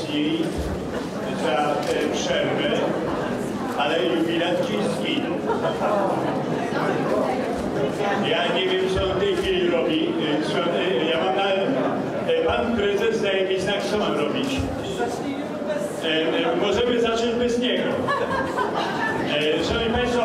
tęsknili za tę przerwę, ale jubilat gdzieś zginął. Ja nie wiem, co on w tej chwili robi. Ja mam pan prezes daje mi znak, co mam robić. Możemy zacząć bez niego. Szanowni Państwo,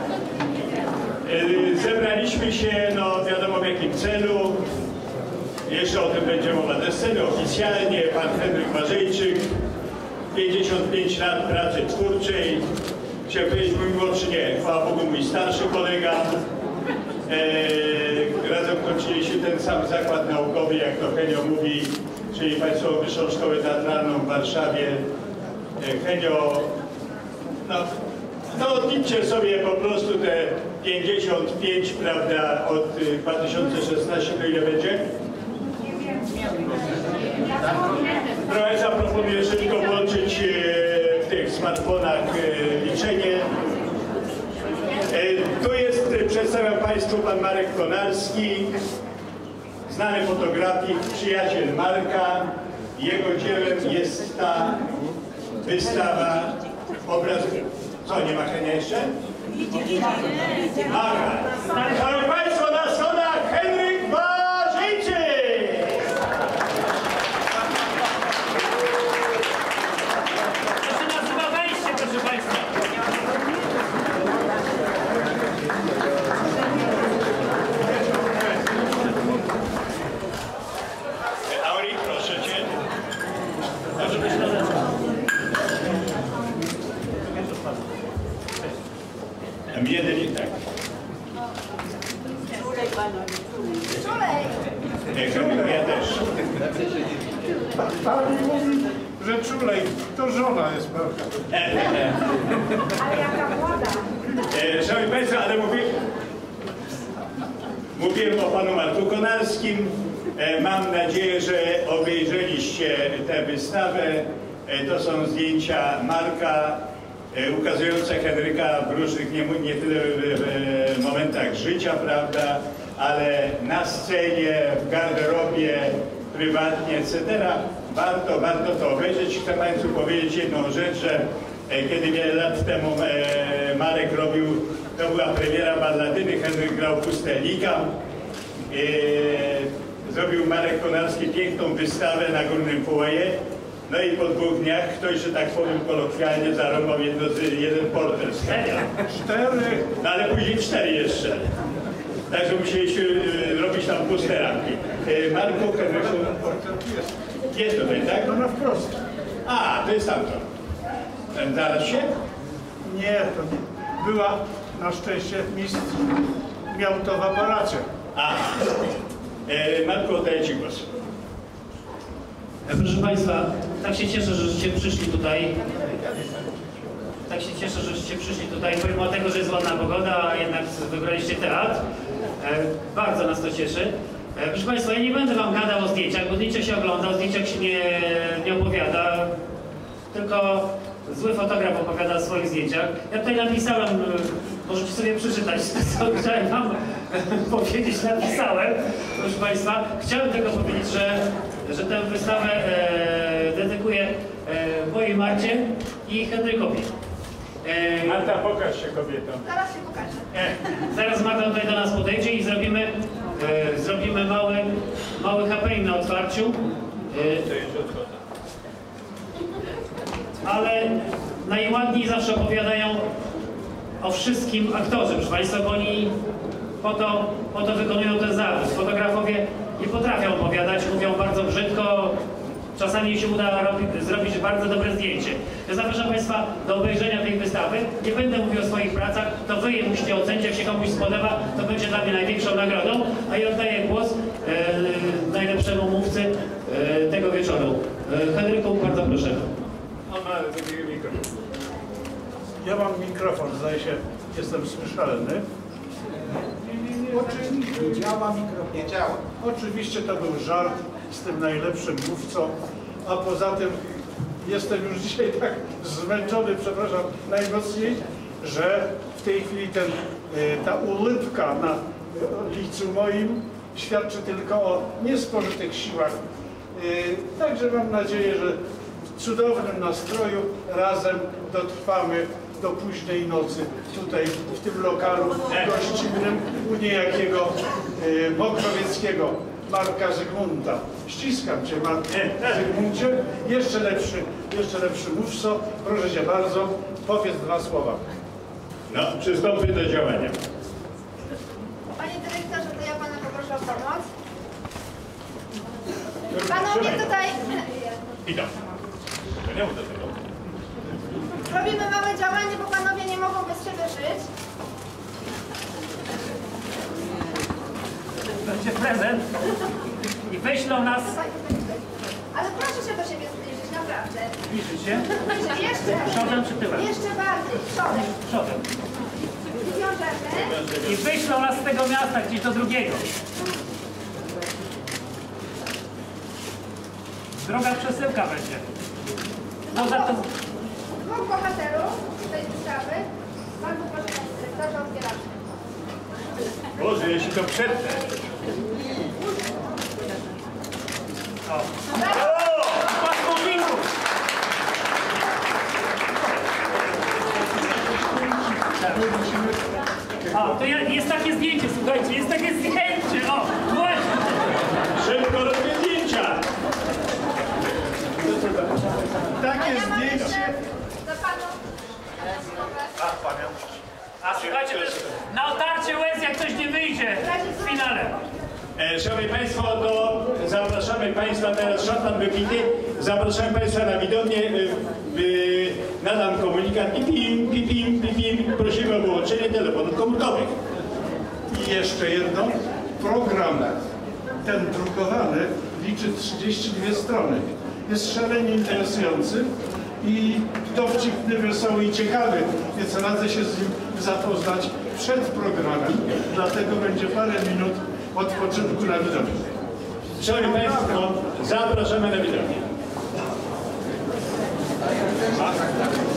zebraliśmy się, no wiadomo w jakim celu. Jeszcze o tym będzie mowa na scenie oficjalnie. Pan Henryk Marzejczyk, 55 lat pracy twórczej. Chciałem powiedzieć mój młodszy, nie, chwała Bogu mój starszy kolega. Razem kończyliśmy ten sam zakład naukowy, jak to Henio mówi, czyli Państwową Wyższą Szkołę Teatralną w Warszawie. Henio, no odliczcie sobie po prostu te 55, prawda, od 2016 do ile będzie? Proszę, proponuję szybko włączyć w tych smartfonach liczenie. Tu jest, przedstawiam Państwu pan Marek Konarski, znany fotografik, przyjaciel Marka. Jego dziełem jest ta wystawa obrazów. Co, nie ma Henia jeszcze? Aha. Szanowni Państwo, na schodach Henryk Marzejczyk! To się nazywa wejście, proszę Państwa. Auri, proszę Cię. Może być na Jeden i tak. Ja też. Pan mówi, że czulej, to żona jest pewna. Ale jaka młoda. Szanowni Państwo, ale mówiłem o panu Marku Konarskim. Mam nadzieję, że obejrzeliście tę wystawę. To są zdjęcia Marka ukazujące Henryka w różnych, nie tyle w momentach życia, prawda, ale na scenie, w garderobie, prywatnie, etc. Warto to obejrzeć. Chcę Państwu powiedzieć jedną rzecz, że kiedy wiele lat temu Marek robił, to była premiera balladyny, Henryk grał pustelnika. Zrobił Marek Konarski piękną wystawę na Górnym Foyer. No i po 2 dniach ktoś, że tak powiem kolokwialnie, zarąbał jeden portret z Henia. 4. No ale później 4 jeszcze. Także musieliśmy robić tam puste ramki. Marku, Henryku, jest tutaj, tak? No na wprost. A, to jest tamto. Zaraz się? Nie, to nie. Była na szczęście mistrz. Miał to w aparacie. A, Marku, oddaję Ci głos. Proszę Państwa, tak się cieszę, żeście przyszli tutaj. Tak się cieszę, żeście przyszli tutaj, pomimo tego, że jest ładna pogoda, a jednak wybraliście teatr. Bardzo nas to cieszy. Proszę Państwa, ja nie będę Wam gadał o zdjęciach, bo zdjęcia się ogląda, o zdjęciach się nie opowiada. Tylko zły fotograf opowiada o swoich zdjęciach. Ja tutaj napisałem, możecie sobie przeczytać, co chciałem Wam powiedzieć, napisałem. Proszę Państwa, chciałem tylko powiedzieć, że tę wystawę dedykuję mojej Marcie i Henrykowi. Marta, pokaż się kobietom. Zaraz się pokażę. Zaraz Marta tutaj do nas podejdzie i zrobimy mały happening na otwarciu. Ale najładniej zawsze opowiadają o wszystkim aktorzy, proszę Państwa, bo oni po to wykonują ten zawód. Fotografowie nie potrafią opowiadać, mówią bardzo brzydko, czasami się uda zrobić bardzo dobre zdjęcie. Ja zapraszam Państwa do obejrzenia tej wystawy. Nie będę mówił o swoich pracach, to Wy je musicie ocenić, jak się komuś spodoba, to będzie dla mnie największą nagrodą, a ja oddaję głos najlepszemu mówcy tego wieczoru. Henryku, bardzo proszę. On ma drugi mikrofon. Ja mam mikrofon, zdaje się, jestem słyszalny. Nie działa mikrofon. Nie działa. Oczywiście to był żart z tym najlepszym mówcą, a poza tym jestem już dzisiaj tak zmęczony, przepraszam, najmocniej, że w tej chwili ta ulypka na licu moim świadczy tylko o niespożytych siłach. Także mam nadzieję, że cudownym nastroju razem dotrwamy do późnej nocy tutaj w tym lokalu gościnnym u niejakiego Mokrowieckiego, Marka Zygmunta. Ściskam Cię, Marku Zygmuncie. Jeszcze lepszy mówco. Proszę Cię bardzo, powiedz 2 słowa. No, przystąpię do działania. Panie dyrektorze, to ja pana poproszę o pomoc. Panowie tutaj Witam. To nie mów do tego. robimy małe działanie, bo panowie nie mogą bez siebie żyć. Będzie prezent i wyślą nas. Ale proszę się do siebie zbliżyć, naprawdę. Zbliżyć się? Jeszcze, Przodem czy tyłem? jeszcze bardziej, przodem. Przodem. I wiążemy. I wyślą nas z tego miasta gdzieś do drugiego. Droga przesyłka będzie. No za to... 2 bohaterów tej wystawy. Bardzo proszę, panie dyrektorze, otwieramy. Boże, jeśli to przetnę. O! Pasmowników! O, to jest takie zdjęcie, słuchajcie, jest takie zdjęcie, o, właśnie. Szybko robię zdjęcia. Takie Ja mam jeszcze zdjęcie. za panu A słuchajcie, też na otarcie łez, jak ktoś nie wyjdzie w finale. Szanowni Państwo, to zapraszamy Państwa, teraz szatan wypity, zapraszamy Państwa na widownię, nadam komunikat, pipim, pipim, pipim, prosimy o wyłączenie telefonów komórkowych. I jeszcze jedno. Program ten drukowany liczy 32 strony. Jest szalenie interesujący i dowcipny, wesoły i ciekawy, więc radzę się z nim zapoznać przed programem. Dlatego będzie parę minut odpoczynku na widowni. Szanowni Państwo, zapraszamy na widownię.